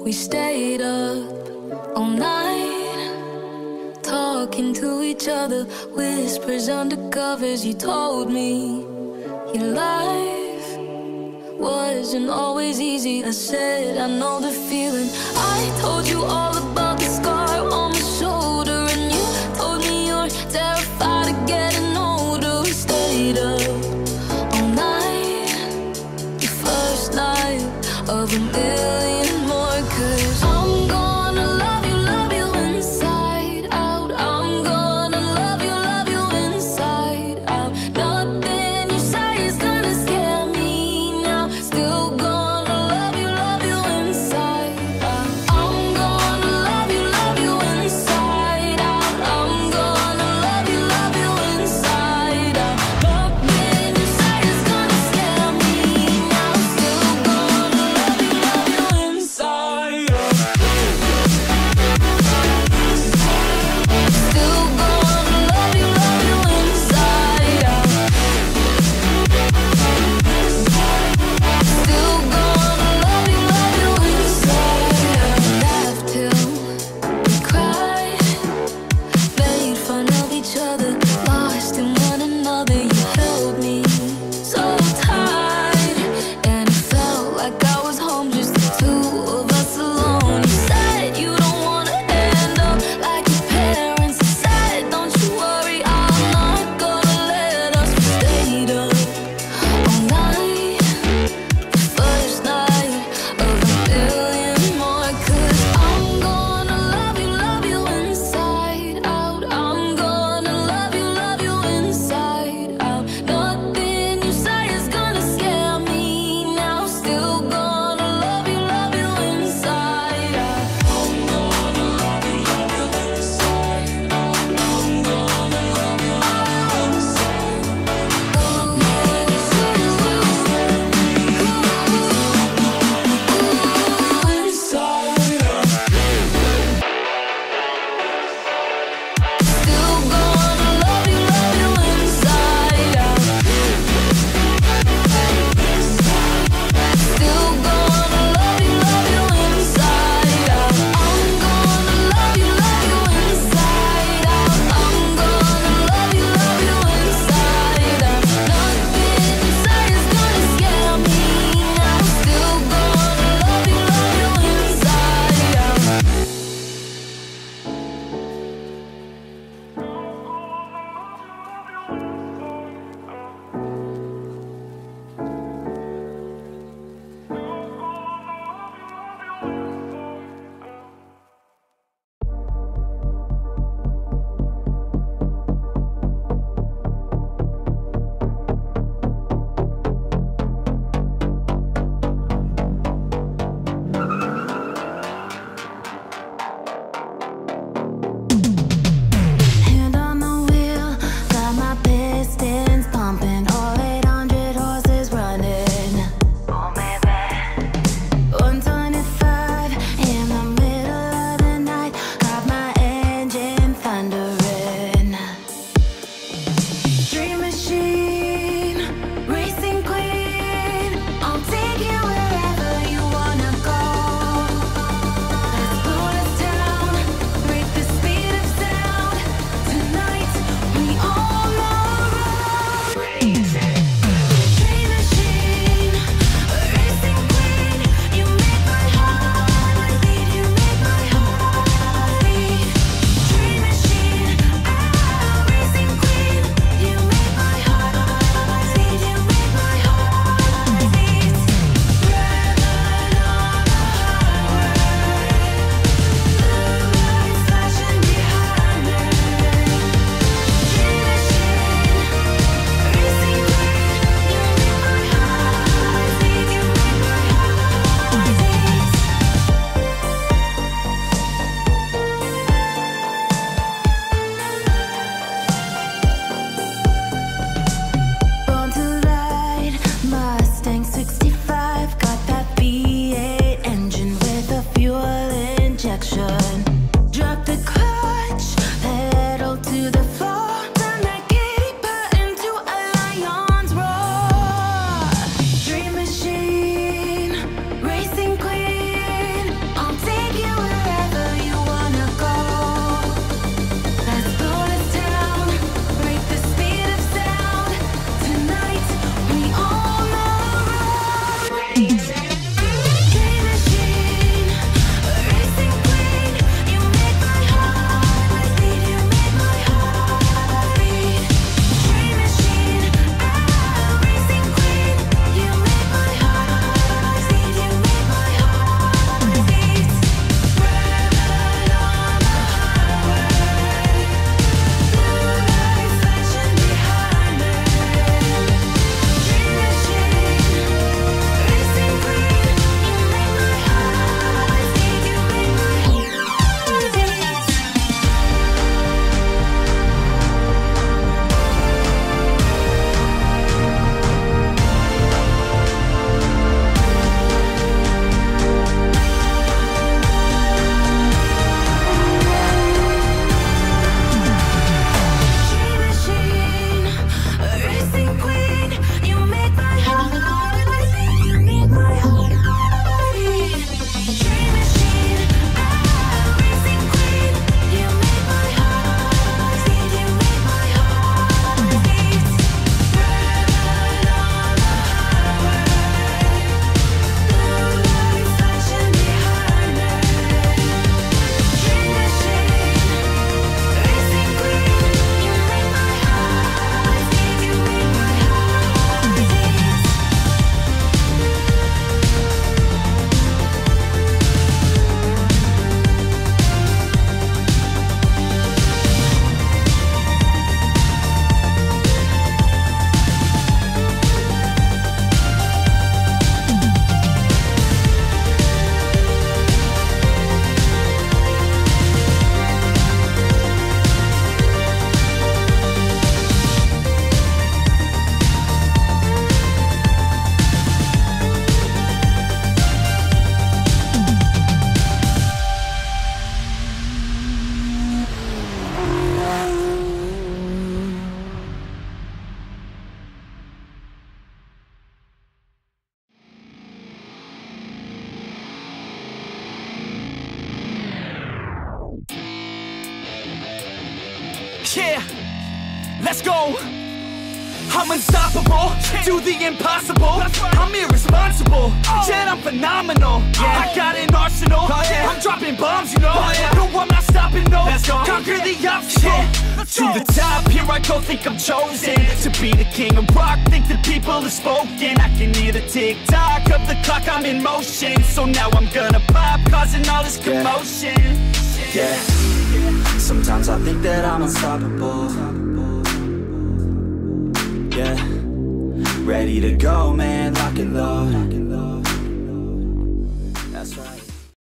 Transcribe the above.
We stayed up all night, talking to each other, whispers under covers. You told me your life wasn't always easy. I said I know the feeling. I told you all about the scar on my shoulder, and you told me you're terrified of getting older. We stayed up all night, the first night of a million more. 'Cause I'm gonna love you inside out. I'm gonna love you inside out. Nothing you say is gonna scare me now. Still gonna love you inside out. I'm gonna love Yeah, let's go. I'm unstoppable, do the impossible. I'm irresponsible, yet I'm phenomenal. I got an arsenal, I'm dropping bombs, you know. No, I'm not stopping, no. Conquer the obstacle. To the top, here I go, think I'm chosen to be the king of rock, think the people have spoken. I can hear the tick-tock of the clock, I'm in motion. So now I'm gonna pop, causing all this commotion. Yeah, sometimes I think that I'm unstoppable. Yeah, ready to go, man, lock and load.